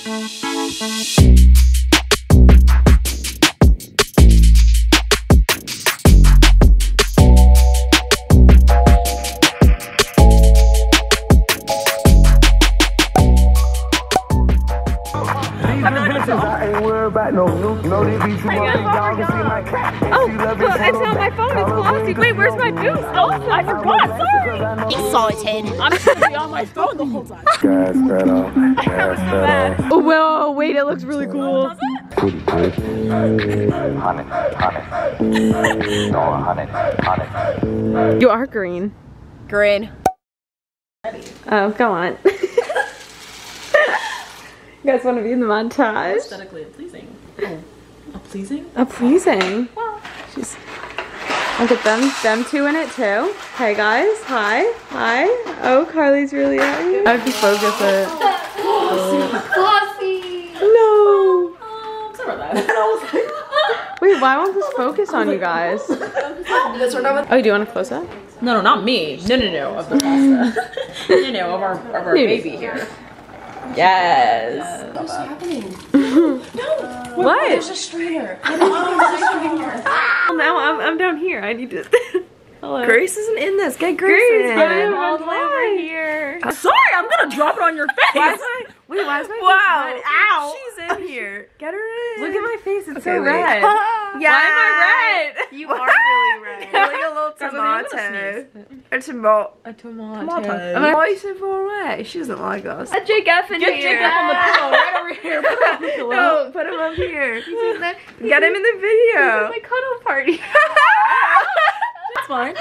Oh, look, it's on my phone. It's glossy. Wait, where's my boost? Oh, I forgot. Sorry. Excited. I'm just gonna be on my phone the whole time. Gas that off. Gas that off. Oh, whoa, wait, it looks really cool. You are green. Green. Oh, go on. You guys want to be in the montage? Aesthetically pleasing. Oh, a pleasing? A pleasing. She's. Look at them two in it too. Hey guys, hi, hi. Oh, Carly's really young. I have to focus it. Flossy. No. Sorry about that. Wait, why won't this focus on you guys? Oh, do you want to close up? No, no, not me. No, no, no, of the pasta. No, no, of our baby here. Yes. What's happening? What? There's a strainer. Now I'm down here. I need to. Hello. Grace isn't in this. Get Grace in. All the way over here. Sorry, I'm gonna drop it on your face. Why is my Wow. face red? Ow. She's in here. Get her in. Look at my face. It's so Okay, wait. red. Yeah. Why am I red? You are really red. You're like a little That's what I'm gonna tomato. A tomato. A tomato. Tomato. Why are you so far away? She doesn't like us. A Jake F in Get here. Jacob on the pillow right over here. Put it on the pillow. No, put him up here. Get him in the video. My cuddle party. That's fine.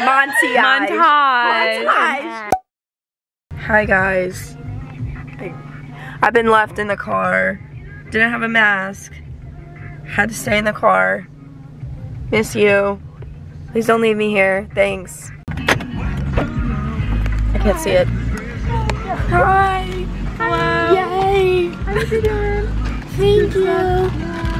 Montage. Hi guys. I've been left in the car. Didn't have a mask. Had to stay in the car. Miss you. Please don't leave me here. Thanks. I can't see it. Hi. Hello. Yay. How are you doing? Thank you.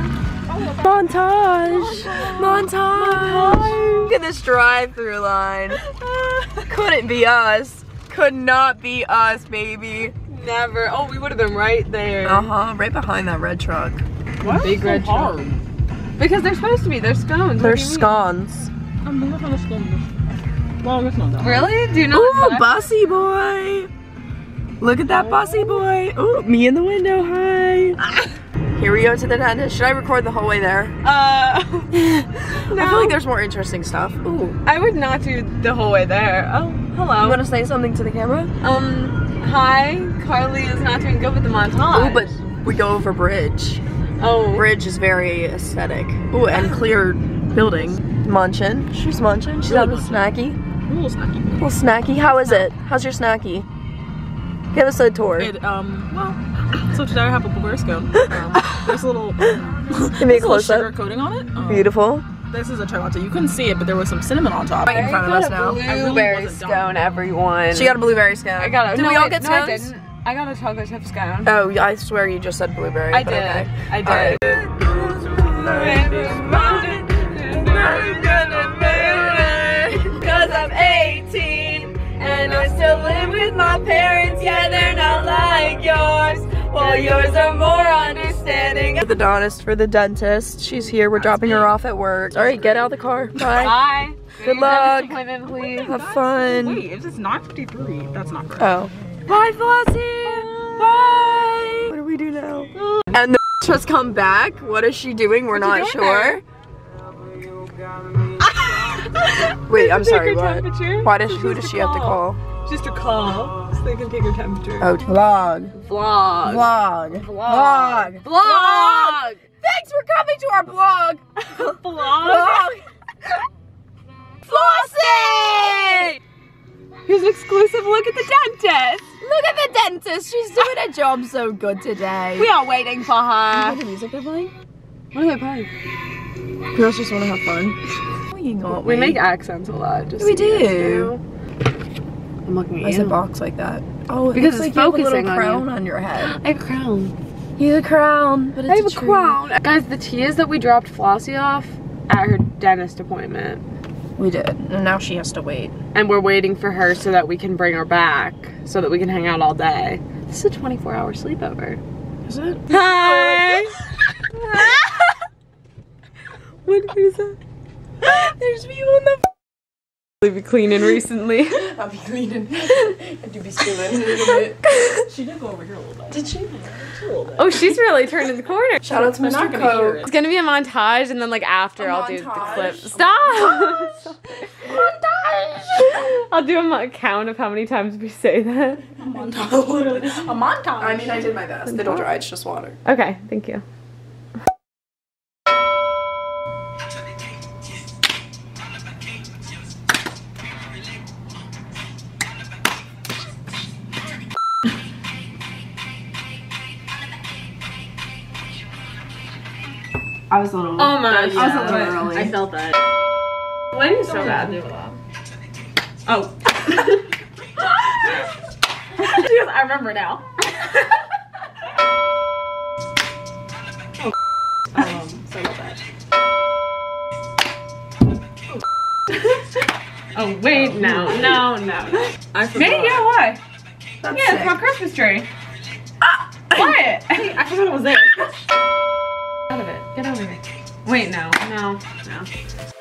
Montage. Montage. Look at this drive-through line. Couldn't be us. Could not be us, baby. Never. Oh, we would have been right there. Uh-huh, right behind that red truck. What? Big red truck. Because they're supposed to be. They're scones. They're scones. I'm never gonna scones. Well, it's not that. Really? Do you know? Ooh, bussy boy. Look at that bussy boy. Ooh, me in the window, hi. Here we go to the dentist. Should I record the whole way there? No. I feel like there's more interesting stuff. Ooh. I would not do the whole way there. Oh, hello. You want to say something to the camera? Hi. Carly is not doing good with the montage. Ooh, but we go over bridge. Oh. Bridge is very aesthetic. Ooh, and clear building. Munchin'. She's munchin'. She's having a snacky. A little snacky. A little snacky. How is it? How's your snacky? Give us a tour. Well, so today I have a blueberry scone. There's a little, Give me a sugar close-up. coating on it. Beautiful. This is a chocolatte. You couldn't see it, but there was some cinnamon on top. Right in front of us now. Blueberry scone, everyone. She got a blueberry scone. I got a. Did we all get no, I scones? didn't. I got a chocolate chip scone. Oh, I swear you just said blueberry. I but did. okay. I did. Cause I'm 18 and I still live with my parents. Yeah, they're not like yours. Well, yours are more understanding. The dentist for the dentist. She's here. We're dropping her off at work. All right, get out of the car. Bye. Bye. Good luck. Appointment, please. Have fun. Wait, it's just 9:53. That's not right. Oh. Bye, Flossie. Bye. What do we do now? And the has come back. What is she doing? We're not sure. Wait, I'm sorry. What? Why does who does she have to call? Just a call, so they can take your temperature. Oh, vlog. Vlog. Vlog. Vlog. Vlog. Thanks for coming to our vlog. Vlog. Flossie! Here's an exclusive look at the dentist. Look at the dentist. She's doing a job so good today. We are waiting for her. the music they're playing? What are they playing? Girls just want to have fun. We make accents a lot. Just We so you guys do. know. I'm looking Why at is you. it box like that? Oh, Because looks it's like you have a focusing little on crown you. on your head. I have a crown. You have a crown, but it's I have a tree. crown. Guys, the tea is that we dropped Flossie off at her dentist appointment. We did, and now she has to wait. And we're waiting for her so that we can bring her back, so that we can hang out all day. This is a 24-hour sleepover. Is it? Hi. What is that? There's people in the. We've been cleaning recently. I'll be cleaning. I do be stealing a little bit. She did go over here a little bit. Did she? Oh, she's really turning the corner. Shout out to They're Mr. not gonna hear Coke. It's gonna be a montage, and then like after I'll do the montage? clip. Stop! Montage! I'll do a count of how many times we say that. A montage. I mean, I did my best. They don't dry, it's just water. Okay, thank you. I was a little. Oh my I was a little early. I felt that. Lighting's so bad. Oh. She goes, I remember now. Sorry about that. Oh wait, no. I forgot. Maybe, yeah, why? That's Yeah, it's sick. my Christmas tree. Quiet! I forgot it was there. Out of it. Get over here. Wait, no.